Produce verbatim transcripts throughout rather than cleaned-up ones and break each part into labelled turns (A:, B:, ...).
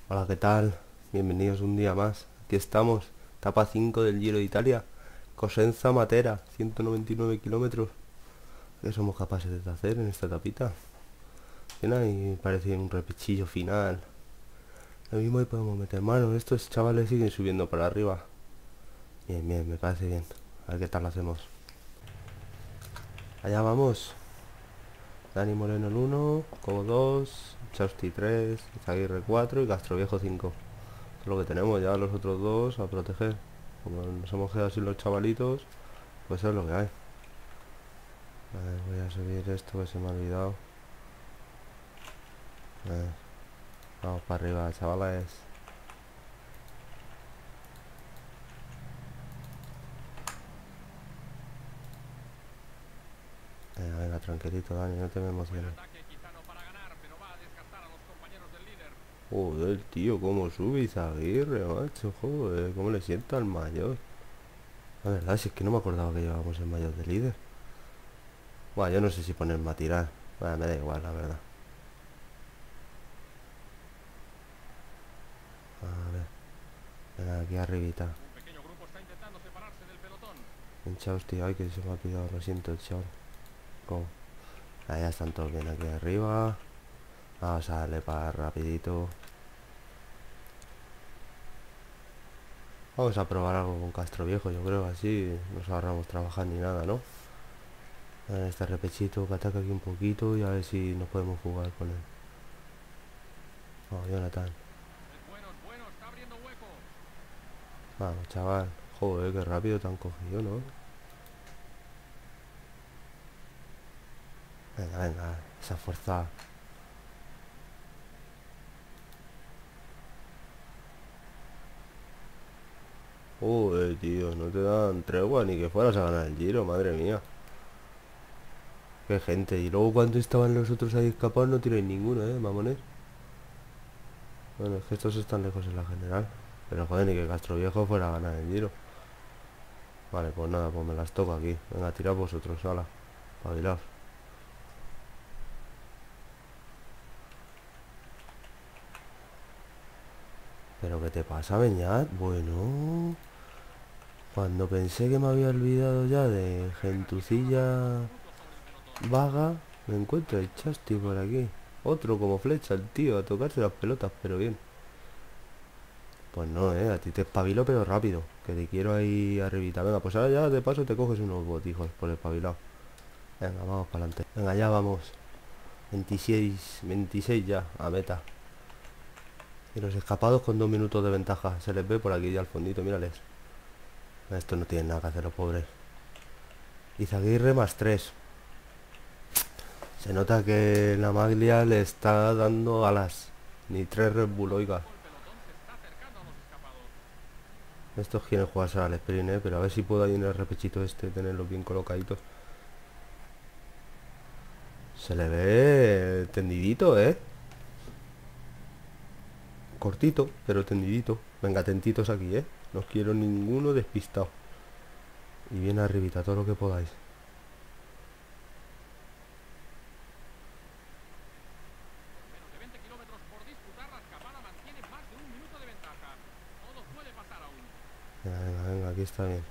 A: Hola, ¿qué tal? Bienvenidos un día más. Aquí estamos, etapa cinco del Giro de Italia. Cosenza Matera, ciento noventa y nueve kilómetros. ¿Qué somos capaces de hacer en esta etapita? Y parece un repechillo final. Lo mismo ahí podemos meter mano. Estos chavales siguen subiendo para arriba. Bien, bien, me parece bien. A ver qué tal lo hacemos. Allá vamos. Dani Moreno el uno, Cobo dos, Chausti tres, Izaguirre cuatro y Castroviejo cinco. Eso es lo que tenemos, ya los otros dos a proteger. Como nos hemos quedado sin los chavalitos, pues eso es lo que hay. A ver, voy a subir esto que se me ha olvidado. A ver, vamos para arriba, chavales. Venga, venga, tranquilito, Dani, no te me emociones. Joder, tío, cómo sube Izaguirre, macho, joder, cómo le sienta al mayor. La verdad, si es que no me acordaba que llevábamos el mayor de líder. Bueno, yo no sé si ponerme a tirar. Bueno, me da igual, la verdad. A ver, venga, aquí arribita. Hinchaos, tío, ay, que se me ha olvidado, lo siento, chaval. ¿Cómo? Ahí ya están todos bien aquí arriba. Vamos a darle para rapidito. Vamos a probar algo con Castro Viejo, yo creo, así nos ahorramos trabajar ni nada, ¿no? A ver, este repechito que ataca aquí un poquito y a ver si nos podemos jugar con él. Vamos, Jonathan. Vamos, chaval. Joder, qué rápido te han cogido, ¿no? Venga, venga, esa fuerza. Joder, tío, no te dan tregua ni que fueras a ganar el Giro, madre mía. Qué gente. Y luego cuando estaban los otros ahí escapados no tiráis ninguno, ¿eh, mamones? Bueno, es que estos están lejos en la general. Pero joder, ni que Castro Viejo fuera a ganar el Giro. Vale, pues nada, pues me las toco aquí. Venga, tirad vosotros, ala. Pabilaos. ¿Pero qué te pasa, Beñat? Bueno... Cuando pensé que me había olvidado ya de gentucilla vaga, me encuentro el Chasti por aquí. Otro como flecha, el tío, a tocarse las pelotas, pero bien. Pues no, eh, a ti te espabilo pero rápido. Que te quiero ahí arribita. Venga, pues ahora ya de paso te coges unos botijos por el espabilado. Venga, vamos para adelante. Venga, ya vamos. veintiséis, veintiséis ya, a meta. Y los escapados con dos minutos de ventaja. Se les ve por aquí ya al fondito, mírales. Esto no tienen nada que hacer los pobres. Izaguirre más tres. Se nota que la Maglia le está dando alas. Ni tres Red Bull, oiga. Estos quieren jugarse al sprint, ¿eh? Pero a ver si puedo ahí en el repechito este tenerlos bien colocaditos. Se le ve tendidito, ¿eh? Cortito, pero tendidito. Venga, atentitos aquí, ¿eh? No quiero ninguno despistado. Y bien arribita, todo lo que podáis. Venga, venga, venga, aquí está bien.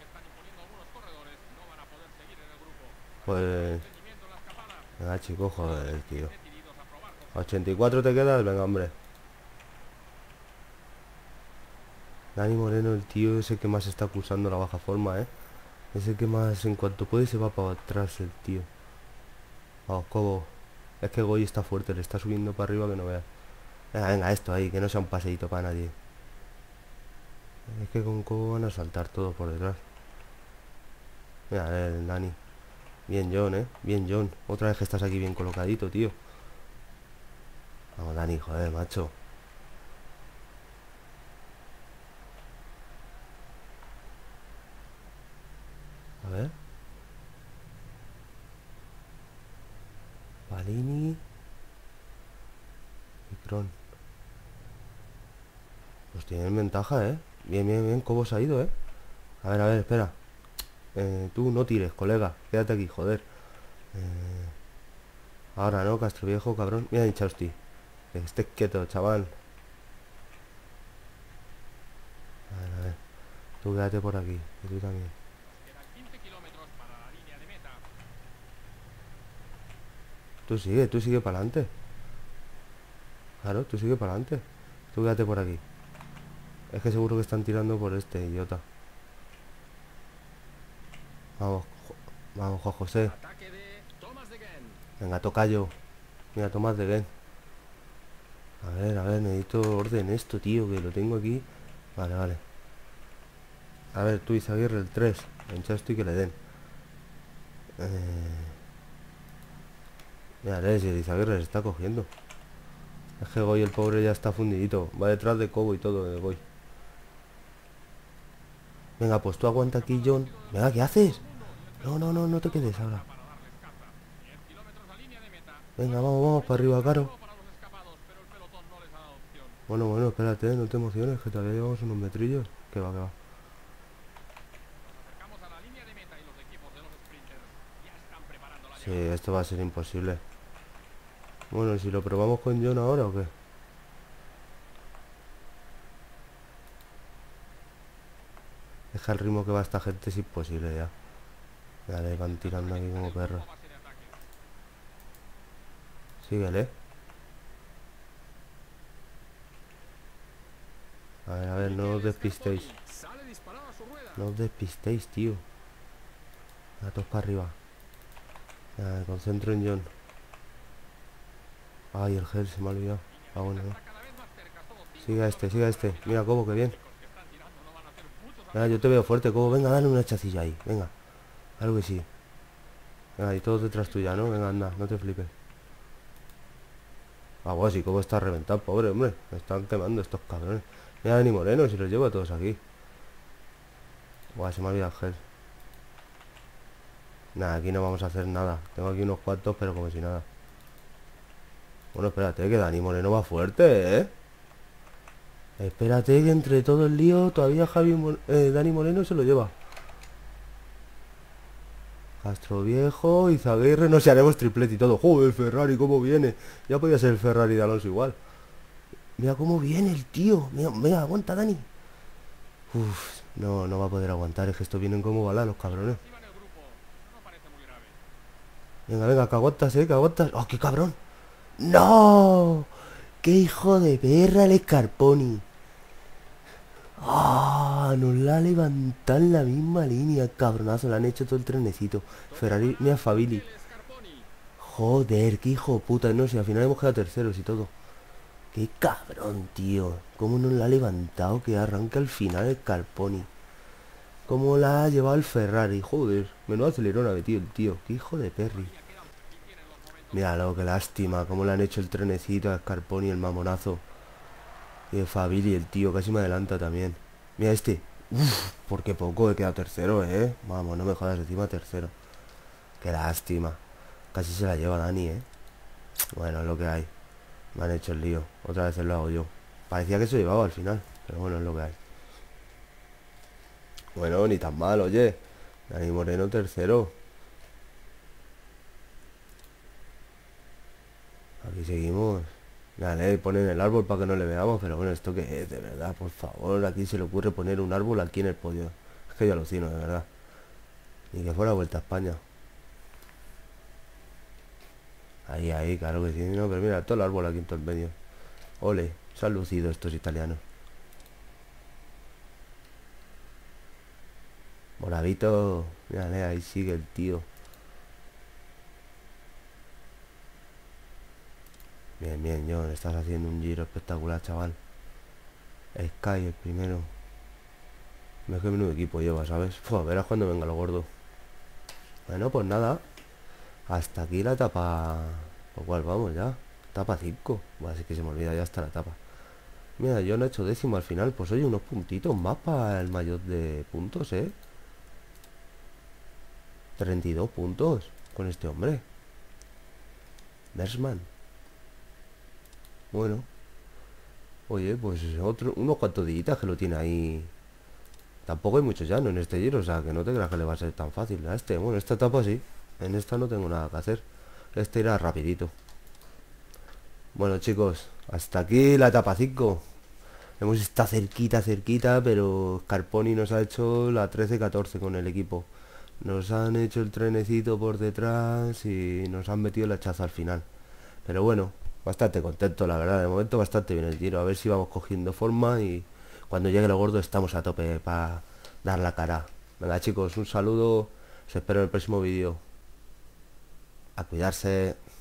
A: Pues... Venga, chicos, joder, tío. A ochenta y cuatro te quedas, venga, hombre. Dani Moreno, el tío ese que más está acusando la baja forma, ¿eh? Ese que más, en cuanto puede, se va para atrás el tío. Vamos, Cobo. Es que Goy está fuerte, le está subiendo para arriba que no veas. Venga, venga, esto ahí, que no sea un paseíto para nadie. Es que con Cobo van a saltar todos por detrás. Mira, el Dani. Bien, John, ¿eh? Bien, John. Otra vez que estás aquí bien colocadito, tío. Vamos, Dani, joder, macho. A ver. Palini. Y Kron. Pues tienen ventaja, ¿eh? Bien, bien, bien. Cobo se ha ido, ¿eh? A ver, a ver, espera. Eh, tú no tires, colega. Quédate aquí, joder. Eh, ahora, ¿no? Castro Viejo, cabrón. Mira, Chausti. Que estés quieto, chaval. Tú quédate por aquí, y tú también. Tú sigue, tú sigue para adelante. Claro, tú sigue para adelante. Tú quédate por aquí. Es que seguro que están tirando por este, idiota. Vamos, jo- vamos, Juan José. Venga, tocayo. Mira, Tomás de Gen. A ver, a ver, necesito orden esto, tío, que lo tengo aquí. Vale, vale. A ver, tú, Izaguirre, el tres. Encha esto y que le den. Eh... Mira, si el Izaguirre se está cogiendo. Es que Goy, el pobre, ya está fundidito. Va detrás de Cobo y todo, de Goy. Venga, pues tú aguanta aquí, John. Venga, ¿qué haces? No, no, no, no te quedes ahora. Venga, vamos, vamos, para arriba, Caro. Bueno, bueno, espérate, no te emociones, que todavía llevamos unos metrillos. Que va, que va. Sí, esto va a ser imposible. Bueno, si lo probamos con John ahora o qué. Es que al ritmo que va esta gente es imposible ya. Dale, van tirando aquí como perros. Síguele. A ver, a ver, no os despistéis. No os despistéis, tío. A todos para arriba. Ya, me concentro en John. Ay, el gel se me ha olvidado. Ah, bueno, no. Siga este, siga este. Mira, Cobo, que bien. Venga, yo te veo fuerte, Cobo. Venga, dale una chacilla ahí. Venga, algo que sí. Venga, y todos detrás tuya, ¿no? Venga, anda, no te flipes. Ah, bueno, sí, Cobo está reventado, pobre hombre. Me están quemando estos cabrones. Mira, Dani Moreno, si los llevo a todos aquí. Buah, se me ha olvidado el gel. Nada, aquí no vamos a hacer nada. Tengo aquí unos cuantos, pero como si nada. Bueno, espérate, que Dani Moreno va fuerte, ¿eh? Espérate, que entre todo el lío todavía Javi Mo- eh, Dani Moreno se lo lleva. Castro Viejo, Izaguirre, no sé, haremos triplete y todo. Joder, Ferrari, cómo viene. Ya podía ser el Ferrari de Alonso igual. Mira cómo viene el tío. Mira, mira, aguanta, Dani. Uf, no, no va a poder aguantar. Es que estos vienen como balas los cabrones. Venga, venga, que aguantas, eh, que aguantas. ¡Oh, qué cabrón! ¡No! ¡Qué hijo de perra el Scarponi! ¡Ah! Nos la ha levantado en la misma línea, cabronazo. Le han hecho todo el trenecito. Ferrari, mira, Fabili. Joder, qué hijo de puta. No sé, al final hemos quedado terceros y todo. Qué cabrón, tío. Cómo nos la ha levantado, que arranca al final el Scarponi. Cómo la ha llevado el Ferrari. Joder, menudo acelerón ha metido el tío. Qué hijo de perri. Míralo, qué lástima. Cómo le han hecho el trenecito a Scarponi, el mamonazo. Y de Fabili, el tío, casi me adelanta también. Mira este. Uf, por qué poco he quedado tercero, eh. Vamos, no me jodas, encima tercero. Qué lástima. Casi se la lleva Dani, eh. Bueno, es lo que hay. Me han hecho el lío. Otra vez lo hago yo. Parecía que se llevaba al final. Pero bueno, es lo que hay. Bueno, ni tan mal, oye. Dani Moreno tercero. Aquí seguimos. Dale, ponen el árbol para que no le veamos. Pero bueno, ¿esto qué es? De verdad, por favor. Aquí se le ocurre poner un árbol aquí en el podio. Es que yo alucino, de verdad. Ni que fuera Vuelta a España. Ahí, ahí, claro que sí. No, pero mira, todo el árbol aquí en todo el medio. Ole, se han lucido estos italianos. Moravito. Mírale, ahí sigue el tío. Bien, bien, John. Estás haciendo un giro espectacular, chaval. Sky, el primero. Me que menudo equipo lleva, ¿sabes? Fua, verás cuando venga lo gordo. Bueno, pues nada. Hasta aquí la etapa. ¿Por cuál vamos ya? Etapa cinco. Bueno, así que se me olvida ya hasta la etapa. Mira, yo no he hecho décimo al final. Pues oye, unos puntitos más para el mayor de puntos, ¿eh? treinta y dos puntos con este hombre. Mersman. Bueno. Oye, pues otro, unos cuantos días que lo tiene ahí. Tampoco hay mucho llano en este giro, o sea, que no te creas que le va a ser tan fácil a este. Bueno, esta etapa sí. En esta no tengo nada que hacer. Este irá rapidito. Bueno, chicos, hasta aquí la etapa cinco. Hemos estado cerquita, cerquita, pero Scarponi nos ha hecho la trece catorce con el equipo. Nos han hecho el trenecito por detrás y nos han metido el hachazo al final. Pero bueno, bastante contento, la verdad. De momento bastante bien el Giro. A ver si vamos cogiendo forma y cuando llegue lo gordo estamos a tope para dar la cara. Venga chicos, un saludo. Os espero en el próximo vídeo. A cuidarse.